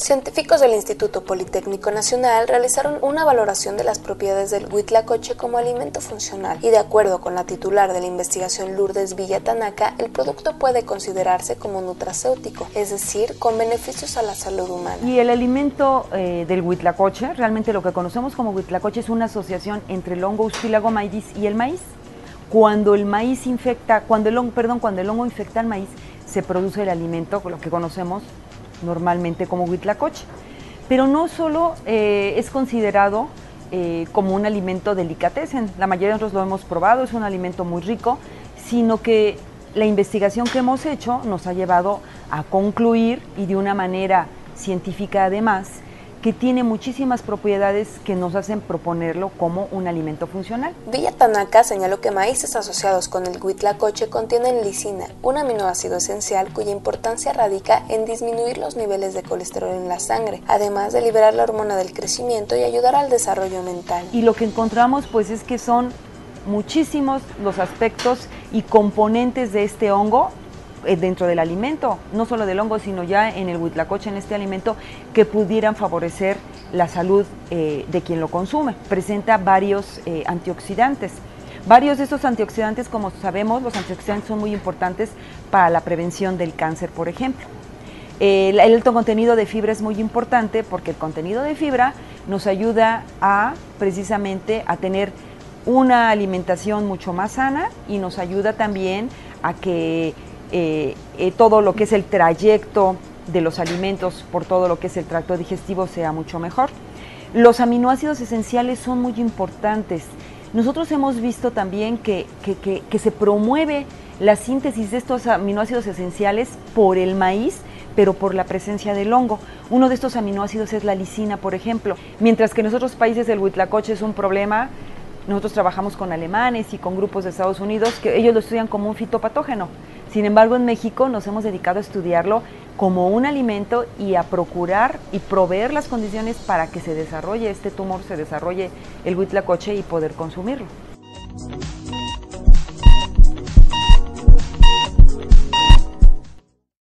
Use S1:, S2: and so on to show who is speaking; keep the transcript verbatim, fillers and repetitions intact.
S1: Científicos del Instituto Politécnico Nacional realizaron una valoración de las propiedades del huitlacoche como alimento funcional y de acuerdo con la titular de la investigación Lourdes Villa Tanaka, el producto puede considerarse como nutracéutico, es decir, con beneficios a la salud humana.
S2: Y el alimento eh, del huitlacoche, realmente lo que conocemos como huitlacoche es una asociación entre el hongo Usquilago maidis y el maíz. Cuando el maíz infecta, cuando el hongo, perdón, cuando el hongo infecta al maíz, se produce el alimento, lo que conocemos normalmente como huitlacoche. Pero no solo eh, es considerado eh, como un alimento delicatessen, la mayoría de nosotros lo hemos probado, es un alimento muy rico, sino que la investigación que hemos hecho nos ha llevado a concluir, y de una manera científica además, que tiene muchísimas propiedades que nos hacen proponerlo como un alimento funcional.
S1: Villa Tanaka señaló que maíces asociados con el huitlacoche contienen lisina, un aminoácido esencial cuya importancia radica en disminuir los niveles de colesterol en la sangre, además de liberar la hormona del crecimiento y ayudar al desarrollo mental.
S2: Y lo que encontramos pues es que son muchísimos los aspectos y componentes de este hongo dentro del alimento, no solo del hongo, sino ya en el huitlacoche, en este alimento, que pudieran favorecer la salud eh, de quien lo consume. Presenta varios eh, antioxidantes. Varios de estos antioxidantes, como sabemos, los antioxidantes son muy importantes para la prevención del cáncer, por ejemplo. Eh, el alto contenido de fibra es muy importante porque el contenido de fibra nos ayuda a, precisamente, a tener una alimentación mucho más sana y nos ayuda también a que Eh, eh, todo lo que es el trayecto de los alimentos por todo lo que es el tracto digestivo sea mucho mejor. Los aminoácidos esenciales son muy importantes. Nosotros hemos visto también que, que, que, que se promueve la síntesis de estos aminoácidos esenciales por el maíz, pero por la presencia del hongo. Uno de estos aminoácidos es la lisina, por ejemplo. Mientras que en otros países el huitlacoche es un problema, nosotros trabajamos con alemanes y con grupos de Estados Unidos que ellos lo estudian como un fitopatógeno. Sin embargo, en México nos hemos dedicado a estudiarlo como un alimento y a procurar y proveer las condiciones para que se desarrolle este tumor, se desarrolle el huitlacoche y poder consumirlo.